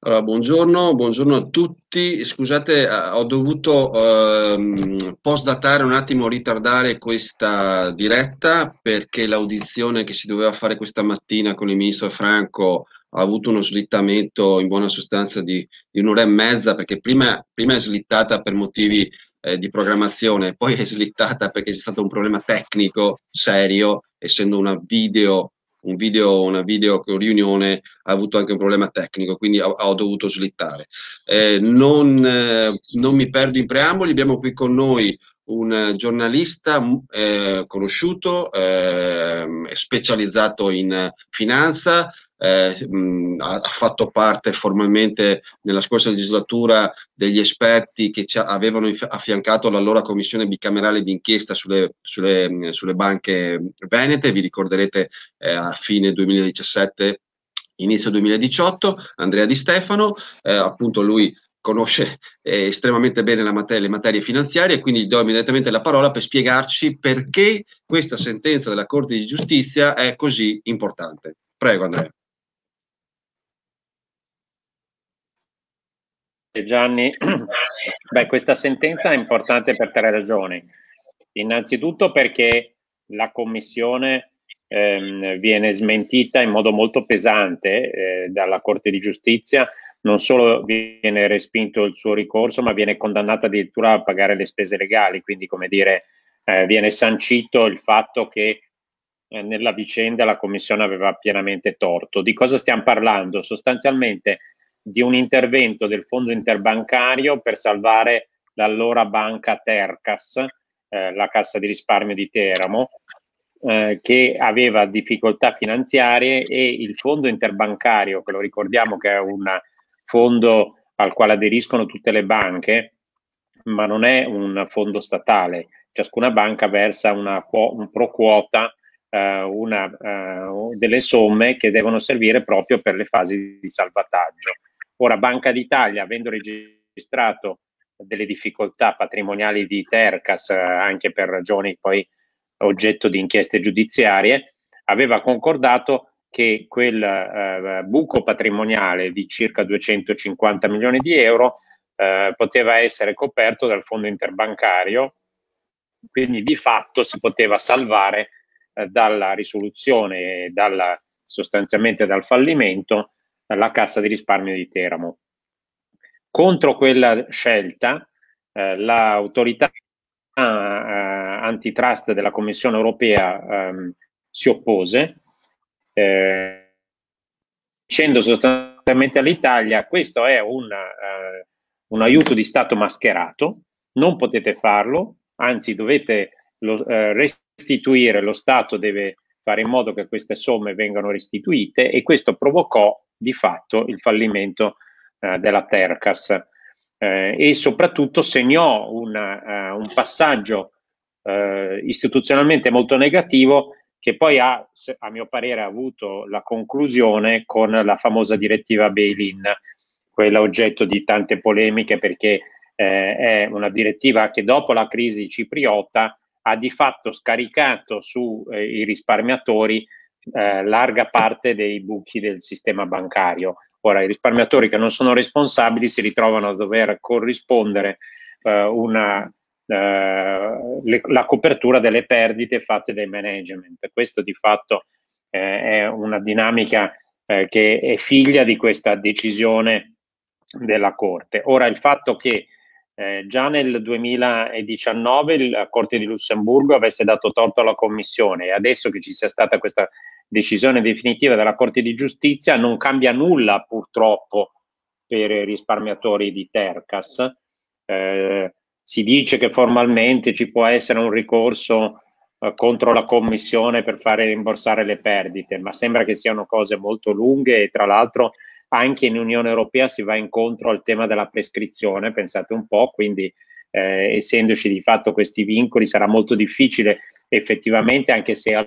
Allora, buongiorno a tutti. Scusate, ho dovuto postdatare un attimo, ritardare questa diretta perché l'audizione che si doveva fare questa mattina con il ministro Franco ha avuto uno slittamento in buona sostanza di un'ora e mezza, perché prima è slittata per motivi di programmazione, poi è slittata perché c'è stato un problema tecnico serio, essendo una video riunione ha avuto anche un problema tecnico, quindi ho dovuto slittare. Non mi perdo in preamboli, abbiamo qui con noi un giornalista conosciuto, specializzato in finanza, ha fatto parte formalmente nella scorsa legislatura degli esperti che avevano affiancato l'allora commissione bicamerale d'inchiesta sulle banche venete. Vi ricorderete a fine 2017, inizio 2018, Andrea Di Stefano, appunto lui conosce estremamente bene le materie finanziarie, quindi gli do immediatamente la parola per spiegarci perché questa sentenza della Corte di Giustizia è così importante. Prego, Andrea. Gianni, beh, questa sentenza è importante per tre ragioni. Innanzitutto perché la Commissione viene smentita in modo molto pesante dalla Corte di Giustizia. Non solo viene respinto il suo ricorso, ma viene condannata addirittura a pagare le spese legali. Quindi, come dire, viene sancito il fatto che nella vicenda la Commissione aveva pienamente torto. Di cosa stiamo parlando? Sostanzialmente di un intervento del fondo interbancario per salvare l'allora banca Tercas, la Cassa di risparmio di Teramo, che aveva difficoltà finanziarie, e il fondo interbancario, che lo ricordiamo che è un fondo al quale aderiscono tutte le banche, ma non è un fondo statale. Ciascuna banca versa un pro quota, delle somme che devono servire proprio per le fasi di salvataggio. Ora, Banca d'Italia, avendo registrato delle difficoltà patrimoniali di Tercas, anche per ragioni poi oggetto di inchieste giudiziarie, aveva concordato che quel buco patrimoniale di circa 250 milioni di euro poteva essere coperto dal fondo interbancario, quindi di fatto si poteva salvare dalla risoluzione e sostanzialmente dal fallimento la Cassa di risparmio di Teramo. Contro quella scelta l'autorità antitrust della Commissione europea si oppose, dicendo sostanzialmente all'Italia: questo è un aiuto di Stato mascherato, non potete farlo, anzi dovete restituire, lo Stato deve fare in modo che queste somme vengano restituite, e questo provocò di fatto il fallimento della Tercas, e soprattutto segnò un passaggio istituzionalmente molto negativo, che poi a mio parere ha avuto la conclusione con la famosa direttiva bail-in, quella oggetto di tante polemiche, perché è una direttiva che dopo la crisi cipriota ha di fatto scaricato sui risparmiatori larga parte dei buchi del sistema bancario. Ora, i risparmiatori che non sono responsabili si ritrovano a dover corrispondere la copertura delle perdite fatte dai management. Questo di fatto è una dinamica che è figlia di questa decisione della Corte. Ora, il fatto che già nel 2019 la Corte di Lussemburgo avesse dato torto alla Commissione, e adesso che ci sia stata questa decisione definitiva della Corte di Giustizia, non cambia nulla purtroppo per i risparmiatori di Tercas. Si dice che formalmente ci può essere un ricorso contro la Commissione per fare rimborsare le perdite, ma sembra che siano cose molto lunghe, e tra l'altro anche in Unione Europea si va incontro al tema della prescrizione, pensate un po', quindi essendoci di fatto questi vincoli sarà molto difficile effettivamente, anche se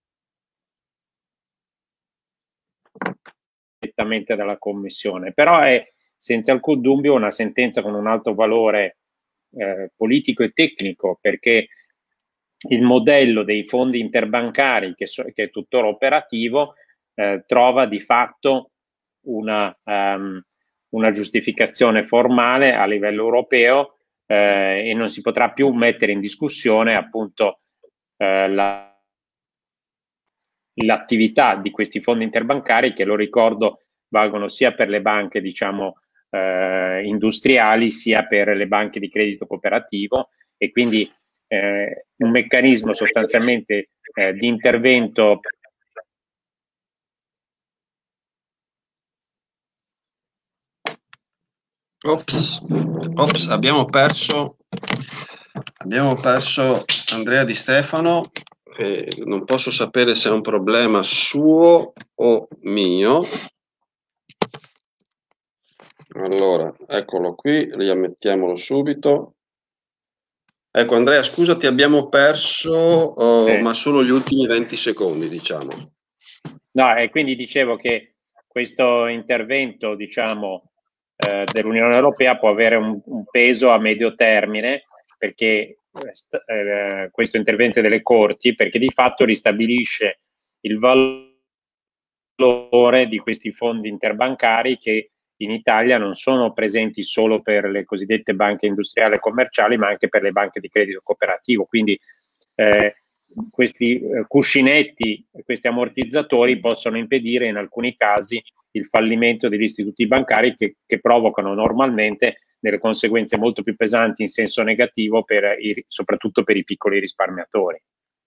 direttamente dalla Commissione, però è senza alcun dubbio una sentenza con un alto valore politico e tecnico, perché il modello dei fondi interbancari che è tuttora operativo trova di fatto una giustificazione formale a livello europeo e non si potrà più mettere in discussione appunto l'attività di questi fondi interbancari che, lo ricordo, valgono sia per le banche, diciamo, industriali, sia per le banche di credito cooperativo, e quindi un meccanismo sostanzialmente di intervento. Ops, abbiamo perso Andrea Di Stefano. Non posso sapere se è un problema suo o mio. Allora, eccolo qui, riammettiamolo subito. Ecco, Andrea, scusa, ti abbiamo perso, ma solo gli ultimi 20 secondi, diciamo. No, e quindi dicevo che questo intervento, diciamo, dell'Unione Europea può avere un peso a medio termine, perché questo intervento delle corti, perché di fatto ristabilisce il valore di questi fondi interbancari che in Italia non sono presenti solo per le cosiddette banche industriali e commerciali, ma anche per le banche di credito cooperativo. Quindi questi cuscinetti, questi ammortizzatori possono impedire in alcuni casi il fallimento degli istituti bancari che provocano normalmente delle conseguenze molto più pesanti in senso negativo soprattutto per i piccoli risparmiatori.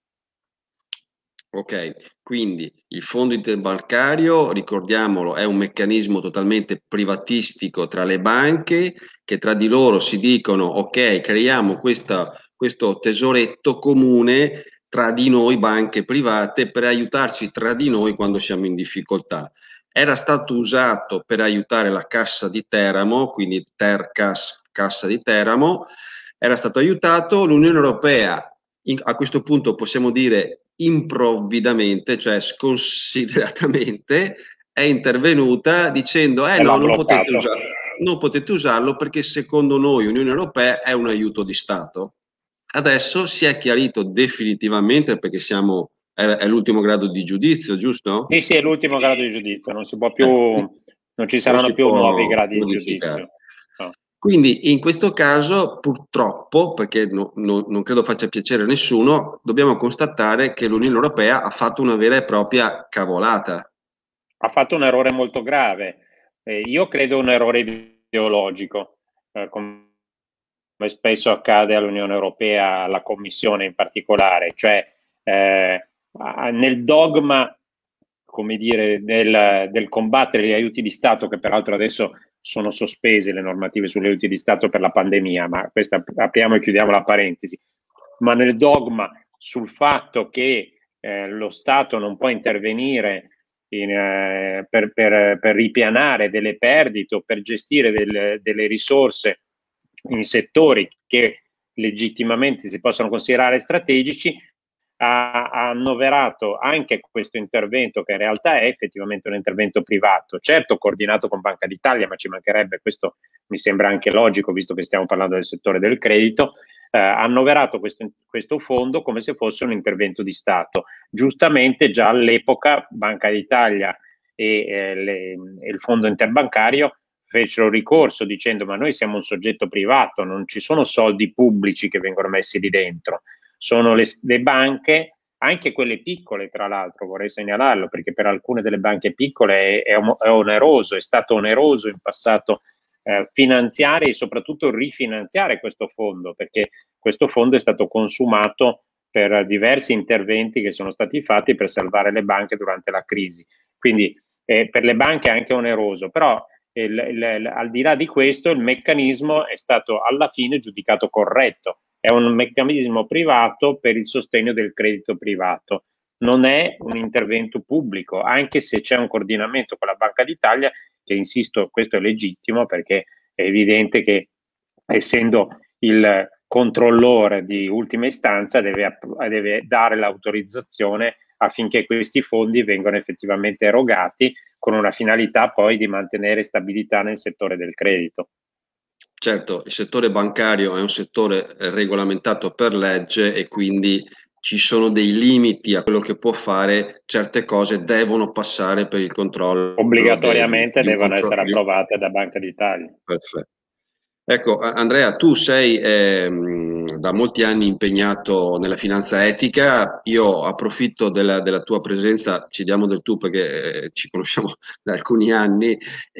Ok, quindi il fondo interbancario, ricordiamolo, è un meccanismo totalmente privatistico tra le banche che tra di loro si dicono ok, creiamo questo tesoretto comune tra di noi banche private per aiutarci tra di noi quando siamo in difficoltà. Era stato usato per aiutare la Cassa di Teramo, quindi Tercas, Cassa di Teramo, era stato aiutato, l'Unione Europea a questo punto possiamo dire improvvidamente, cioè sconsideratamente, è intervenuta dicendo no, non potete usarlo perché secondo noi Unione Europea è un aiuto di Stato. Adesso si è chiarito definitivamente, perché è l'ultimo grado di giudizio, giusto? Sì, è l'ultimo grado di giudizio, non si può più, non ci saranno più nuovi gradi di giudizio. No. Quindi in questo caso, purtroppo, perché non credo faccia piacere a nessuno, dobbiamo constatare che l'Unione Europea ha fatto una vera e propria cavolata. Ha fatto un errore molto grave. Io credo un errore ideologico, come spesso accade all'Unione Europea, alla Commissione in particolare, cioè nel dogma, come dire, del combattere gli aiuti di Stato, che peraltro adesso sono sospese le normative sugli aiuti di Stato per la pandemia, ma questa apriamo e chiudiamo la parentesi, ma nel dogma sul fatto che lo Stato non può intervenire per ripianare delle perdite o per gestire delle risorse in settori che legittimamente si possono considerare strategici, ha annoverato anche questo intervento, che in realtà è effettivamente un intervento privato, certo coordinato con Banca d'Italia, ma ci mancherebbe, questo mi sembra anche logico visto che stiamo parlando del settore del credito, ha annoverato questo fondo come se fosse un intervento di Stato. Giustamente già all'epoca Banca d'Italia e il fondo interbancario fecero ricorso dicendo: ma noi siamo un soggetto privato, non ci sono soldi pubblici che vengono messi lì dentro, sono le banche, anche quelle piccole tra l'altro, vorrei segnalarlo, perché per alcune delle banche piccole è oneroso, è stato oneroso in passato finanziare e soprattutto rifinanziare questo fondo, perché questo fondo è stato consumato per diversi interventi che sono stati fatti per salvare le banche durante la crisi. Quindi per le banche è anche oneroso, però al di là di questo il meccanismo è stato alla fine giudicato corretto. È un meccanismo privato per il sostegno del credito privato. Non è un intervento pubblico, anche se c'è un coordinamento con la Banca d'Italia, che insisto, questo è legittimo, perché è evidente che essendo il controllore di ultima istanza deve dare l'autorizzazione affinché questi fondi vengano effettivamente erogati, con una finalità poi di mantenere stabilità nel settore del credito. Certo, il settore bancario è un settore regolamentato per legge e quindi ci sono dei limiti a quello che può fare, certe cose devono passare per il controllo. Obbligatoriamente devono essere approvate da Banca d'Italia. Perfetto. Ecco, Andrea, tu sei da molti anni impegnato nella finanza etica. Io approfitto della tua presenza, ci diamo del tu perché ci conosciamo da alcuni anni,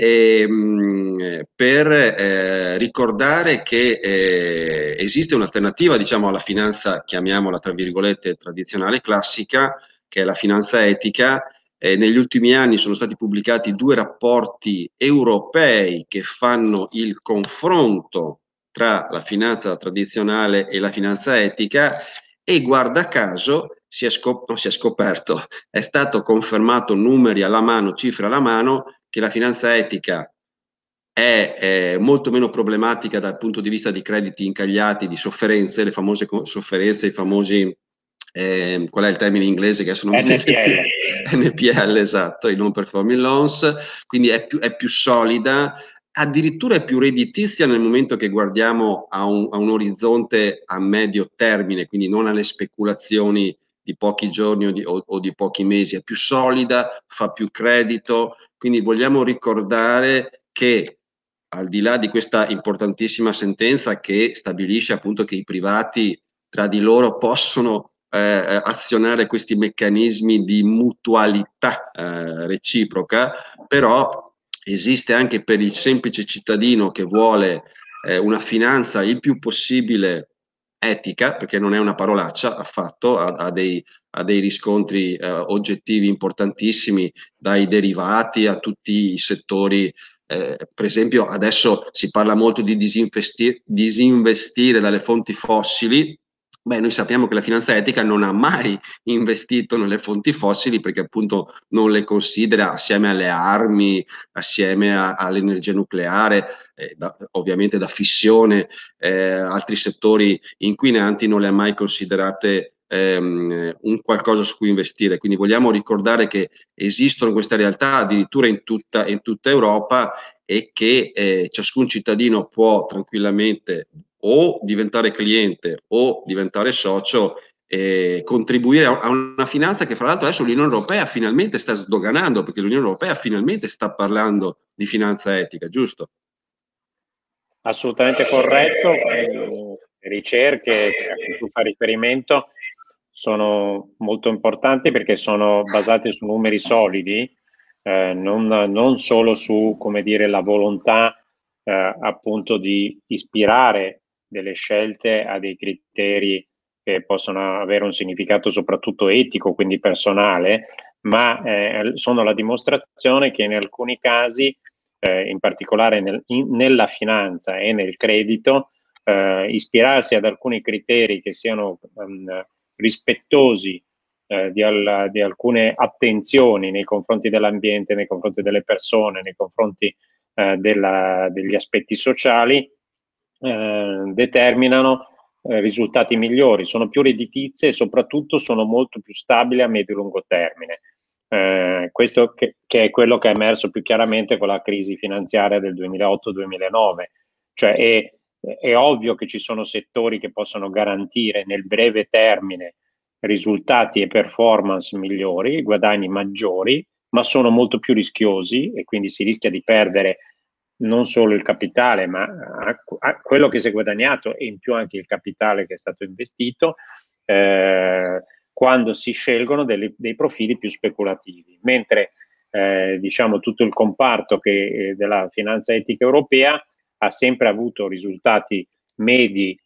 per ricordare che esiste un'alternativa, diciamo, alla finanza, chiamiamola tra virgolette, tradizionale, classica, che è la finanza etica. Negli ultimi anni sono stati pubblicati 2 rapporti europei che fanno il confronto tra la finanza tradizionale e la finanza etica, e guarda caso non si è scoperto, è stato confermato, numeri alla mano, cifre alla mano, che la finanza etica è molto meno problematica dal punto di vista di crediti incagliati, di sofferenze, le famose sofferenze, i famosi qual è il termine in inglese che adesso non mi viene? NPL, esatto, i non performing loans, quindi è più solida, addirittura è più redditizia nel momento che guardiamo a un orizzonte a medio termine, quindi non alle speculazioni di pochi giorni o di pochi mesi, è più solida, fa più credito, quindi vogliamo ricordare che al di là di questa importantissima sentenza che stabilisce appunto che i privati tra di loro possono azionare questi meccanismi di mutualità reciproca, però esiste anche per il semplice cittadino che vuole una finanza il più possibile etica, perché non è una parolaccia affatto, ha dei riscontri oggettivi importantissimi, dai derivati a tutti i settori. Per esempio adesso si parla molto di disinvestire dalle fonti fossili. Beh, noi sappiamo che la finanza etica non ha mai investito nelle fonti fossili perché appunto non le considera, assieme alle armi, assieme all'energia nucleare, ovviamente da fissione, altri settori inquinanti, non le ha mai considerate un qualcosa su cui investire. Quindi vogliamo ricordare che esistono queste realtà addirittura in tutta Europa, e che ciascun cittadino può tranquillamente o diventare cliente o diventare socio e contribuire a una finanza che fra l'altro adesso l'Unione Europea finalmente sta sdoganando, perché l'Unione Europea finalmente sta parlando di finanza etica, giusto? Assolutamente corretto. Le ricerche a cui tu fai riferimento sono molto importanti perché sono basate su numeri solidi, non solo su, come dire, la volontà appunto di ispirare delle scelte a dei criteri che possono avere un significato soprattutto etico, quindi personale, ma sono la dimostrazione che in alcuni casi, in particolare nella finanza e nel credito, ispirarsi ad alcuni criteri che siano rispettosi di alcune attenzioni nei confronti dell'ambiente, nei confronti delle persone, nei confronti degli aspetti sociali, determinano risultati migliori, sono più redditizie e soprattutto sono molto più stabili a medio-lungo termine. Questo che è quello che è emerso più chiaramente con la crisi finanziaria del 2008-2009, cioè è ovvio che ci sono settori che possono garantire nel breve termine risultati e performance migliori, guadagni maggiori, ma sono molto più rischiosi e quindi si rischia di perdere non solo il capitale, ma quello che si è guadagnato e in più anche il capitale che è stato investito, quando si scelgono dei profili più speculativi, mentre diciamo tutto il comparto della finanza etica europea ha sempre avuto risultati medi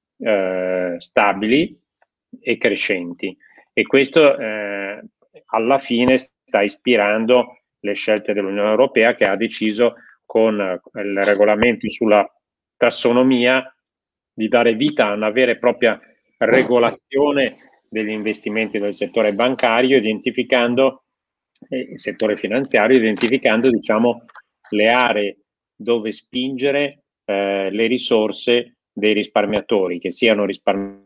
stabili e crescenti, e questo alla fine sta ispirando le scelte dell'Unione Europea, che ha deciso con il regolamento sulla tassonomia di dare vita a una vera e propria regolazione degli investimenti del settore bancario, identificando il settore finanziario, identificando, diciamo, le aree dove spingere le risorse dei risparmiatori, che siano risparmiatori,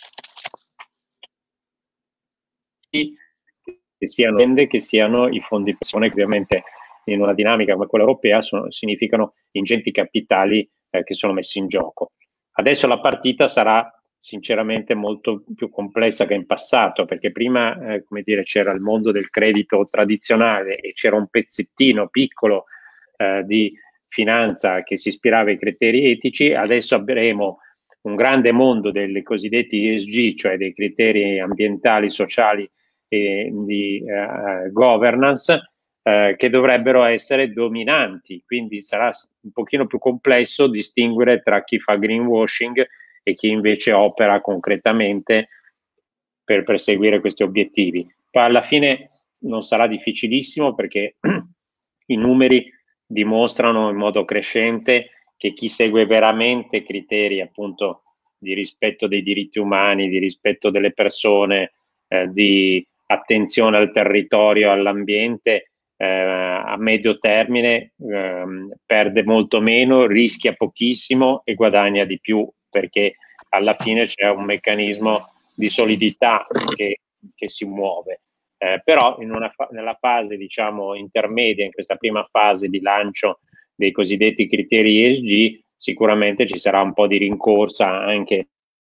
che siano aziende, che siano i fondi pensione, che ovviamente in una dinamica come quella europea significano ingenti capitali che sono messi in gioco. Adesso la partita sarà sinceramente molto più complessa che in passato, perché prima, come dire, c'era il mondo del credito tradizionale e c'era un pezzettino piccolo di finanza che si ispirava ai criteri etici. Adesso avremo un grande mondo dei cosiddetti ESG, cioè dei criteri ambientali, sociali e di governance, che dovrebbero essere dominanti, quindi sarà un pochino più complesso distinguere tra chi fa greenwashing e chi invece opera concretamente per perseguire questi obiettivi. Poi alla fine non sarà difficilissimo, perché i numeri dimostrano in modo crescente che chi segue veramente criteri appunto di rispetto dei diritti umani, di rispetto delle persone, di attenzione al territorio, all'ambiente, a medio termine perde molto meno, rischia pochissimo e guadagna di più, perché alla fine c'è un meccanismo di solidità che si muove. Però nella fase, diciamo, intermedia, in questa prima fase di lancio dei cosiddetti criteri ESG, sicuramente ci sarà un po' di rincorsa anche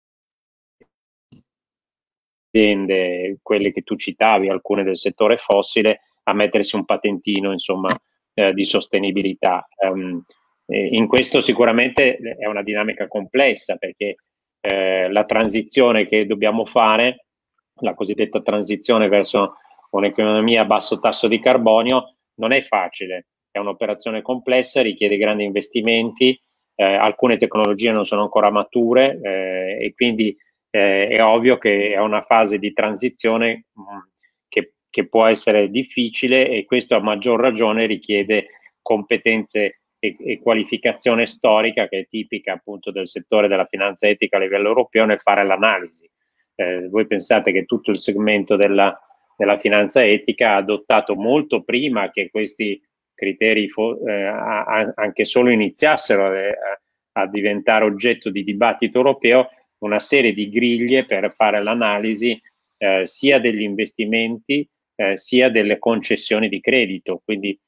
aziende, quelle che tu citavi, alcune del settore fossile, a mettersi un patentino, insomma, di sostenibilità. In questo sicuramente è una dinamica complessa, perché la transizione che dobbiamo fare, la cosiddetta transizione verso un'economia a basso tasso di carbonio, non è facile, è un'operazione complessa, richiede grandi investimenti, alcune tecnologie non sono ancora mature, e quindi è ovvio che è una fase di transizione che può essere difficile, e questo a maggior ragione richiede competenze e qualificazione storica, che è tipica appunto del settore della finanza etica a livello europeo, nel fare l'analisi. Voi pensate che tutto il segmento della finanza etica ha adottato molto prima che questi criteri anche solo iniziassero a diventare oggetto di dibattito europeo, una serie di griglie per fare l'analisi sia degli investimenti sia delle concessioni di credito. Quindi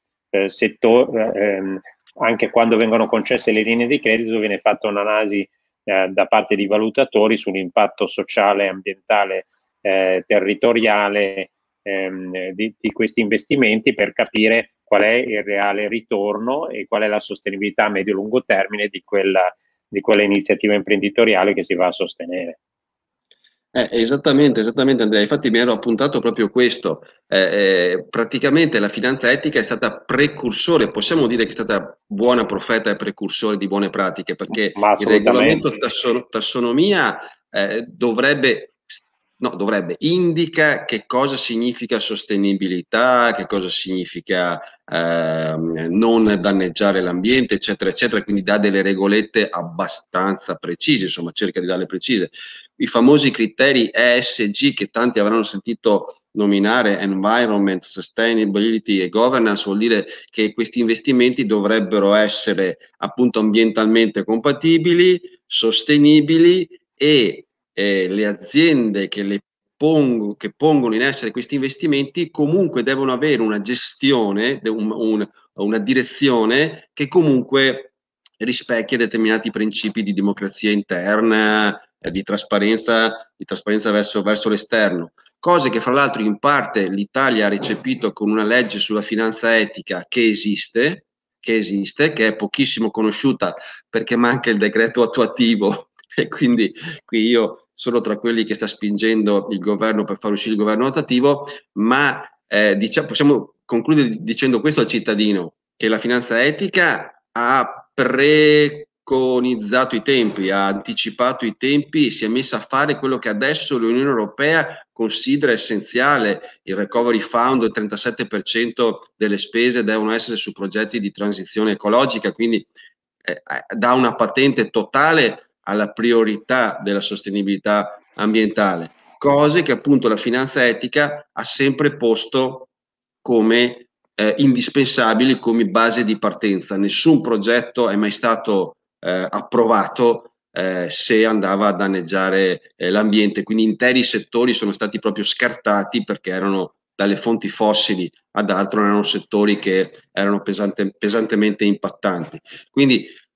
anche quando vengono concesse le linee di credito viene fatta un'analisi da parte di valutatori sull'impatto sociale, ambientale, territoriale di questi investimenti, per capire qual è il reale ritorno e qual è la sostenibilità a medio-lungo termine di quella iniziativa imprenditoriale che si va a sostenere. Esattamente Andrea, infatti mi ero appuntato proprio questo. Praticamente la finanza etica è stata precursore, possiamo dire che è stata buona profeta e precursore di buone pratiche, perché il regolamento tassonomia indica che cosa significa sostenibilità, che cosa significa non danneggiare l'ambiente, eccetera, eccetera, quindi dà delle regolette abbastanza precise, insomma cerca di darle precise. I famosi criteri ESG che tanti avranno sentito nominare, Environment, Sustainability e Governance, vuol dire che questi investimenti dovrebbero essere appunto ambientalmente compatibili, sostenibili, e le aziende che pongono in essere questi investimenti comunque devono avere una gestione, una direzione che comunque rispecchia determinati principi di democrazia interna, di trasparenza verso l'esterno. Cose che fra l'altro in parte l'Italia ha recepito con una legge sulla finanza etica che esiste, che è pochissimo conosciuta perché manca il decreto attuativo, e quindi qui io sono tra quelli che sta spingendo il governo per far uscire il governo attuativo, ma possiamo concludere dicendo questo al cittadino, che la finanza etica ha preconizzato i tempi, ha anticipato i tempi e si è messa a fare quello che adesso l'Unione Europea considera essenziale. Il Recovery Fund, il 37% delle spese devono essere su progetti di transizione ecologica, quindi dà una patente totale alla priorità della sostenibilità ambientale, cose che appunto la finanza etica ha sempre posto come indispensabili, come base di partenza. Nessun progetto è mai stato approvato se andava a danneggiare l'ambiente, quindi interi settori sono stati proprio scartati perché erano dalle fonti fossili ad altro, erano settori che erano pesantemente impattanti. Quindi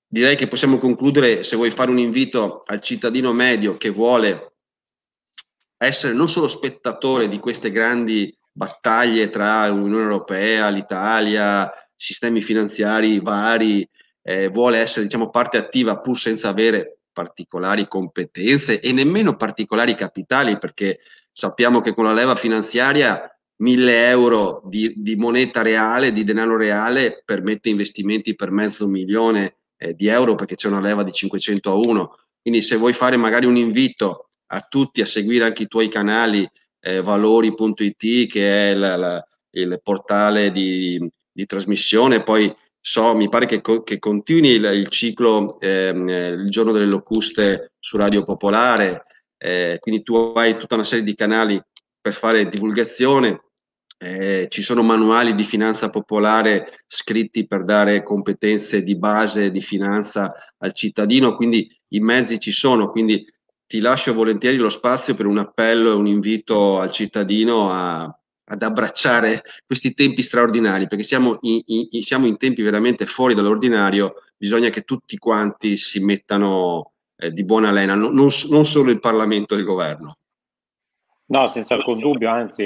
direi che possiamo concludere, se vuoi fare un invito al cittadino medio che vuole essere non solo spettatore di queste grandi battaglie tra l'Unione Europea, l'Italia, sistemi finanziari vari, vuole essere, diciamo, parte attiva pur senza avere particolari competenze e nemmeno particolari capitali, perché sappiamo che con la leva finanziaria 1.000 euro di moneta reale, di denaro reale, permette investimenti per $500.000 di euro, perché c'è una leva di 500 a 1. Quindi se vuoi fare magari un invito a tutti a seguire anche i tuoi canali, valori.it, che è il portale di trasmissione, poi mi pare che continui il ciclo il giorno delle locuste su Radio Popolare, quindi tu hai tutta una serie di canali per fare divulgazione. Ci sono manuali di finanza popolare scritti per dare competenze di base di finanza al cittadino, quindi i mezzi ci sono, quindi ti lascio volentieri lo spazio per un appello e un invito al cittadino ad abbracciare questi tempi straordinari, perché siamo in tempi veramente fuori dall'ordinario, bisogna che tutti quanti si mettano di buona lena, non solo il Parlamento e il governo. No, senza alcun dubbio, anzi,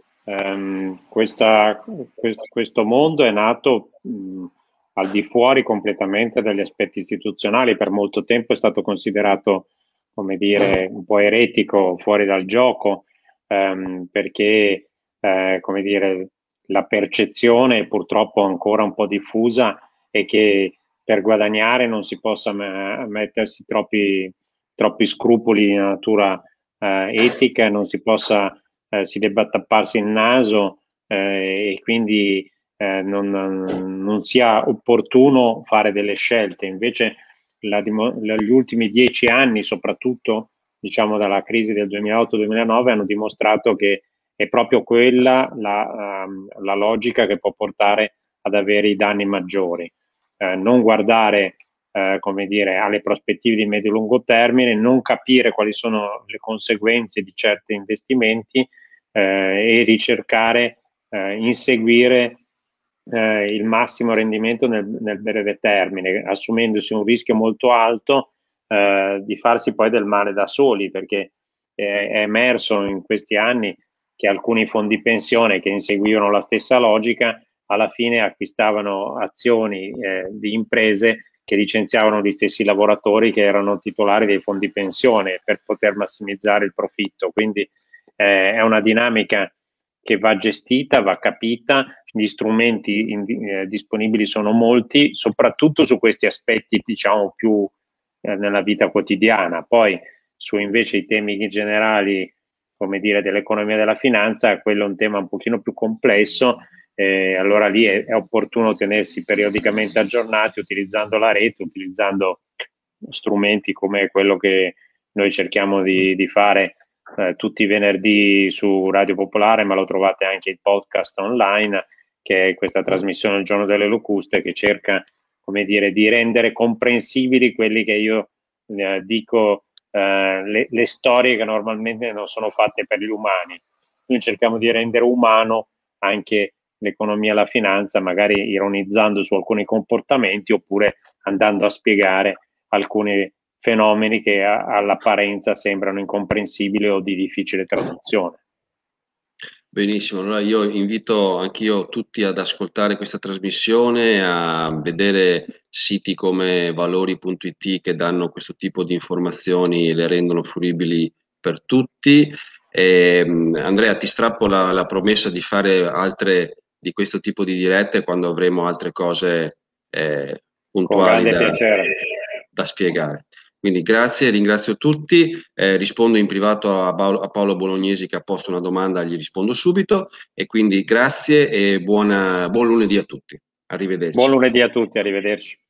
questo mondo è nato al di fuori completamente dagli aspetti istituzionali. Per molto tempo è stato considerato, come dire, un po' eretico, fuori dal gioco, perché, come dire, la percezione è purtroppo ancora un po' diffusa è che per guadagnare non si possa mettersi troppi scrupoli di natura etica, non si possa, si debba tapparsi il naso e quindi non sia opportuno fare delle scelte. Invece gli ultimi 10 anni, soprattutto diciamo dalla crisi del 2008-2009, hanno dimostrato che è proprio quella la logica che può portare ad avere i danni maggiori. Non guardare come dire, alle prospettive di medio-lungo termine, non capire quali sono le conseguenze di certi investimenti e ricercare, inseguire il massimo rendimento nel breve termine, assumendosi un rischio molto alto di farsi poi del male da soli, perché è emerso in questi anni che alcuni fondi pensione che inseguivano la stessa logica alla fine acquistavano azioni di imprese che licenziavano gli stessi lavoratori che erano titolari dei fondi pensione per poter massimizzare il profitto. Quindi è una dinamica che va gestita, va capita, gli strumenti disponibili sono molti, soprattutto su questi aspetti diciamo più nella vita quotidiana. Poi su invece i temi generali, come dire, dell'economia e della finanza, quello è un tema un pochino più complesso. Allora lì è opportuno tenersi periodicamente aggiornati utilizzando la rete, utilizzando strumenti come quello che noi cerchiamo di fare tutti i venerdì su Radio Popolare, ma lo trovate anche il podcast online, che è questa trasmissione Il Giorno delle Locuste, che cerca, come dire, di rendere comprensibili quelli che io dico, le storie che normalmente non sono fatte per gli umani. Noi cerchiamo di rendere umano anche l'economia e la finanza, magari ironizzando su alcuni comportamenti oppure andando a spiegare alcuni fenomeni che all'apparenza sembrano incomprensibili o di difficile traduzione. Benissimo, allora io invito anch'io tutti ad ascoltare questa trasmissione, a vedere siti come valori.it che danno questo tipo di informazioni, le rendono fruibili per tutti. Andrea, ti strappo la promessa di fare altre di questo tipo di dirette quando avremo altre cose puntuali da spiegare. Quindi grazie, ringrazio tutti, rispondo in privato a Paolo Bolognesi che ha posto una domanda, gli rispondo subito, e quindi grazie e buon lunedì a tutti. Arrivederci. Buon lunedì a tutti, arrivederci.